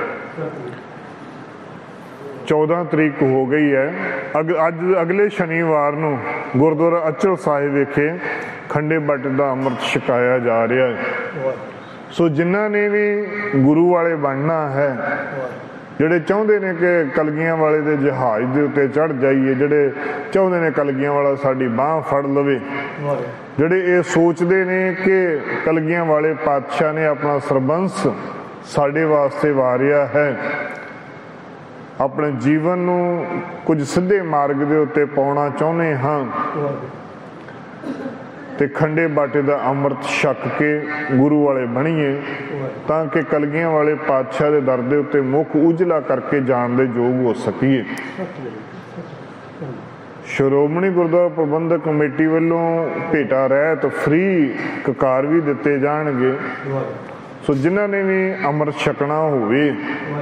14 ਤਰੀਕ ਹੋ ਗਈ ਹੈ, ਅੱਜ ਅਗਲੇ ਸ਼ਨੀਵਾਰ ਨੂੰ ਗੁਰਦੁਆਰਾ ਅਚਲ ਸਾਹਿਬ ਵਿਖੇ ਖੰਡੇ ਬਾਟੇ ਦਾ ਅੰਮ੍ਰਿਤ ਛਕਾਇਆ ਜਾ ਰਿਹਾ ਹੈ। ਸੋ ਜਿਨ੍ਹਾਂ ਨੇ ਵੀ ਗੁਰੂ ਵਾਲੇ ਬਣਨਾ ਹੈ, ਜਿਹੜੇ ਚਾਹੁੰਦੇ ਨੇ ਕਿ ਕਲਗੀਆਂ ਵਾਲੇ ਦੇ ਜਹਾਜ਼ ਦੇ ਉੱਤੇ ਚੜ੍ਹ ਜਾਈਏ, ਜਿਹੜੇ ਚਾਹੁੰਦੇ ਨੇ ਕਲਗੀਆਂ ਵਾਲਾ ਸਾਡੀ ਬਾਂਹ ਫੜ ਲਵੇ, ਜਿਹੜੇ ਇਹ ਸੋਚਦੇ ਨੇ ਕਿ ਕਲਗੀਆਂ ਵਾਲੇ ਪਾਤਸ਼ਾਹ ਨੇ ਆਪਣਾ ਸਰਬੰਸ ਸਾਡੇ ਵਾਸਤੇ ਵਾਰਿਆ ਹੈ, ਆਪਣੇ ਜੀਵਨ ਨੂੰ ਕੁਝ ਸਿੱਧੇ ਮਾਰਗ ਦੇ ਉੱਤੇ ਪਾਉਣਾ ਚਾਹੁੰਦੇ ਹਾਂ ਤੇ ਖੰਡੇ ਬਾਟੇ ਦਾ ਅੰਮ੍ਰਿਤ ਛਕ ਕੇ ਗੁਰੂ ਵਾਲੇ ਬਣੀਏ ਤਾਂ ਕਿ ਕਲਗੀਆਂ ਵਾਲੇ ਪਾਤਸ਼ਾਹ ਦੇ ਦਰ ਦੇ ਉੱਤੇ ਮੁੱਖ ਉਜਲਾ ਕਰਕੇ ਜਾਣ ਦੇ ਯੋਗ ਹੋ ਸਕੀਏ। ਸ਼੍ਰੋਮਣੀ ਗੁਰਦੁਆਰਾ ਪ੍ਰਬੰਧਕ ਕਮੇਟੀ ਵੱਲੋਂ ਭੇਟਾ ਰਹਿਤ ਫ੍ਰੀ ਕਕਾਰ ਵੀ ਦਿੱਤੇ ਜਾਣਗੇ। ਸੋ ਜਿਨ੍ਹਾਂ ਨੇ ਵੀ ਅੰਮ੍ਰਿਤ ਛਕਣਾ ਹੋਵੇ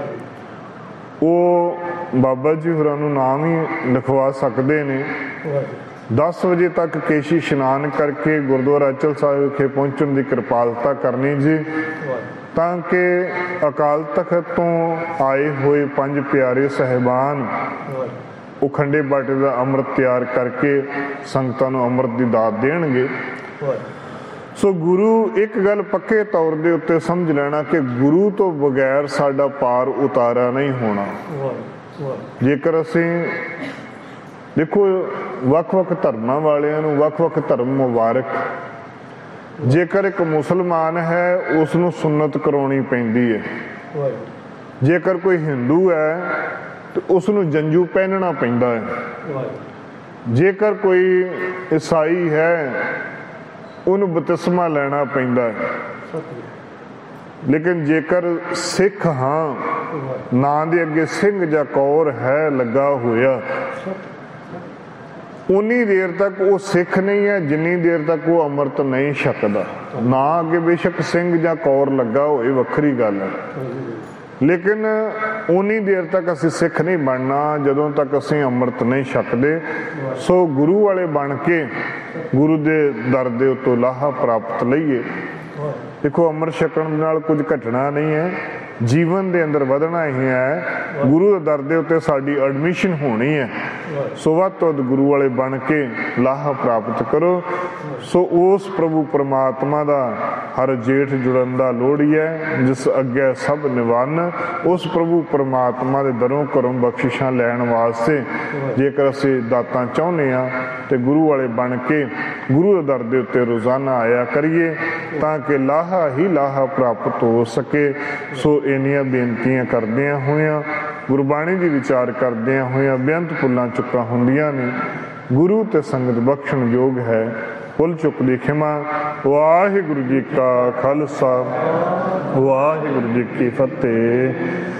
ਉਹ ਬਾਬਾ ਜੀ ਹੋਰਾਂ ਨੂੰ ਨਾਮ ਹੀ ਲਿਖਵਾ ਸਕਦੇ ਨੇ। 10 ਵਜੇ ਤੱਕ ਕੇਸ਼ੀ ਇਸ਼ਨਾਨ ਕਰਕੇ ਗੁਰਦੁਆਰਾ ਅਚਲ ਸਾਹਿਬ ਵਿਖੇ ਪਹੁੰਚਣ ਦੀ ਕਿਰਪਾਲਤਾ ਕਰਨੀ ਜੀ, ਤਾਂ ਕਿ ਅਕਾਲ ਤਖਤ ਤੋਂ ਆਏ ਹੋਏ 5 ਪਿਆਰੇ ਸਾਹਿਬਾਨ ਉਹ ਖੰਡੇ ਬਾਟੇ ਦਾ ਅੰਮ੍ਰਿਤ ਤਿਆਰ ਕਰਕੇ ਸੰਗਤਾਂ ਨੂੰ ਅੰਮ੍ਰਿਤ ਦੀ ਦਾਤ ਦੇਣਗੇ। ਸੋ ਗੁਰੂ ਇੱਕ ਗੱਲ ਪੱਕੇ ਤੌਰ ਦੇ ਉੱਤੇ ਸਮਝ ਲੈਣਾ ਕਿ ਗੁਰੂ ਤੋਂ ਬਗੈਰ ਸਾਡਾ ਪਾਰ ਉਤਾਰਾ ਨਹੀਂ ਹੋਣਾ। ਜੇਕਰ ਅਸੀਂ ਦੇਖੋ ਵੱਖ-ਵੱਖ ਧਰਮਾਂ ਵਾਲਿਆਂ ਨੂੰ ਵੱਖ-ਵੱਖ ਧਰਮ ਮੁਬਾਰਕ, ਜੇਕਰ ਇੱਕ ਮੁਸਲਮਾਨ ਹੈ ਉਸ ਨੂੰ ਸੁੰਨਤ ਕਰਾਉਣੀ ਪੈਂਦੀ ਹੈ, ਜੇਕਰ ਕੋਈ ਹਿੰਦੂ ਹੈ ਤੇ ਉਸ ਨੂੰ ਜੰਜੂ ਪਹਿਨਣਾ ਪੈਂਦਾ ਹੈ, ਜੇਕਰ ਕੋਈ ਈਸਾਈ ਹੈ ਉਹਨੂੰ ਬਪਤਿਸਮਾ ਲੈਣਾ ਪੈਂਦਾ ਹੈ। ਲੇਕਿਨ ਜੇਕਰ ਸਿੱਖ ਹਾਂ, ਨਾਂ ਦੇ ਅੱਗੇ ਸਿੰਘ ਜਾਂ ਕੌਰ ਹੈ ਲੱਗਾ ਹੋਇਆ, ਉਨੀ ਦੇਰ ਤੱਕ ਉਹ ਸਿੱਖ ਨਹੀਂ ਹੈ ਜਿੰਨੀ ਦੇਰ ਤੱਕ ਉਹ ਅੰਮ੍ਰਿਤ ਨਹੀਂ ਛਕਦਾ। ਨਾਂ ਅੱਗੇ ਬੇਸ਼ੱਕ ਸਿੰਘ ਜਾਂ ਕੌਰ ਲੱਗਾ ਹੋਏ ਵੱਖਰੀ ਗੱਲ ਹੈ, ਲੇਕਿਨ ਉਨੀ ਦੇਰ ਤੱਕ ਅਸੀਂ ਸਿੱਖ ਨਹੀਂ ਬਣਨਾ ਜਦੋਂ ਤੱਕ ਅਸੀਂ ਅੰਮ੍ਰਿਤ ਨਹੀਂ ਛਕਦੇ। ਸੋ ਗੁਰੂ ਵਾਲੇ ਬਣ ਕੇ ਗੁਰੂ ਦੇ ਦਰ ਦੇ ਉੱਤੋਂ ਲਾਹਾ ਪ੍ਰਾਪਤ ਲਈਏ। ਦੇਖੋ ਅੰਮ੍ਰਿਤ ਛਕਣ ਨਾਲ ਕੁਝ ਘਟਣਾ ਨਹੀਂ ਹੈ, ਜੀਵਨ ਦੇ ਅੰਦਰ ਵਧਣਾ ਹੀ ਹੈ। ਗੁਰੂ ਦੇ ਦਰ ਦੇ ਉੱਤੇ ਸਾਡੀ ਐਡਮਿਸ਼ਨ ਹੋਣੀ ਹੈ। ਸੋ ਵੱਧ ਤੋਂ ਵੱਧ ਗੁਰੂ ਵਾਲੇ ਬਣ ਕੇ ਲਾਹਾ ਪ੍ਰਾਪਤ ਕਰੋ। ਸੋ ਉਸ ਪ੍ਰਭੂ ਪਰਮਾਤਮਾ ਦਾ ਹਰ ਜੇਠ ਜੁੜਨ ਦਾ ਲੋੜੀ ਹੈ, ਜਿਸ ਅੱਗੇ ਸਭ ਨਿਵੰਨ। ਉਸ ਪ੍ਰਭੂ ਪਰਮਾਤਮਾ ਦੇ ਦਰੋਂ ਘਰੋਂ ਬਖਸ਼ਿਸ਼ਾਂ ਲੈਣ ਵਾਸਤੇ ਜੇਕਰ ਅਸੀਂ ਦਾਤਾਂ ਚਾਹੁੰਦੇ ਹਾਂ ਤੇ ਗੁਰੂ ਵਾਲੇ ਬਣ ਕੇ ਗੁਰੂ ਦੇ ਦਰ ਦੇ ਉੱਤੇ ਰੋਜ਼ਾਨਾ ਆਇਆ ਕਰੀਏ ਤਾਂ ਕਿ ਲਾਹਾ ਹੀ ਲਾਹਾ ਪ੍ਰਾਪਤ ਹੋ ਸਕੇ। ਸੋ ਇੰਨੀਆਂ ਬੇਨਤੀਆਂ ਕਰਦਿਆਂ ਹੋਇਆਂ, ਗੁਰਬਾਣੀ ਦੀ ਵਿਚਾਰ ਕਰਦਿਆਂ ਹੋਇਆਂ ਬੇਅੰਤ ਭੁੱਲਾਂ ਚੁੱਕਾਂ ਹੁੰਦੀਆਂ ਨੇ। ਗੁਰੂ ਤੇ ਸੰਗਤ ਬਖਸ਼ਣ ਯੋਗ ਹੈ, ਭੁੱਲ ਚੁੱਕ ਦੀ ਖਿਮਾ। ਵਾਹਿਗੁਰੂ ਜੀ ਕਾ ਖਾਲਸਾ, ਵਾਹਿਗੁਰੂ ਜੀ ਕੀ ਫਤਿਹ।